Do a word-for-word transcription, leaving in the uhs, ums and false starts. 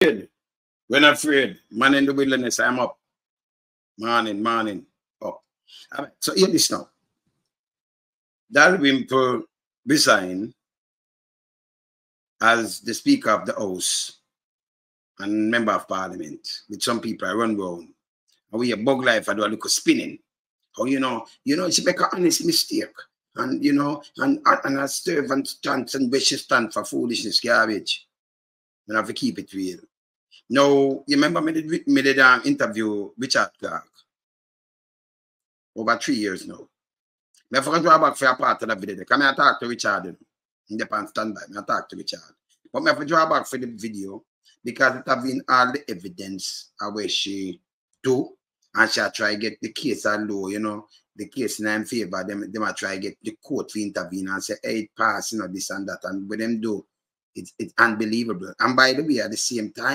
We're not afraid. Man in the wilderness, I'm up. Morning, morning, up. All right, so hear this now. Dalrymple resigned as the Speaker of the House and Member of Parliament. With some people I run round. And we a bug life, I do a little spinning. How you know, you know, she make an honest mistake. And you know, and and a servant stands and she stand for foolishness, garbage. And I have to keep it real. Now, you remember me did, me did um, interview Richard Clarke over three years now. I forgot to go back for a part of the video. Come I talk to Richard. In the pan standby, I talk to Richard. But I have to draw back for the video because it have been all the evidence of where she do, and she try to get the case at low, you know, the case in her favor. Them, them are try to get the court to intervene and say, hey, it pass, you know, this and that. And when them do, it's it's unbelievable. And by the way, at the same time,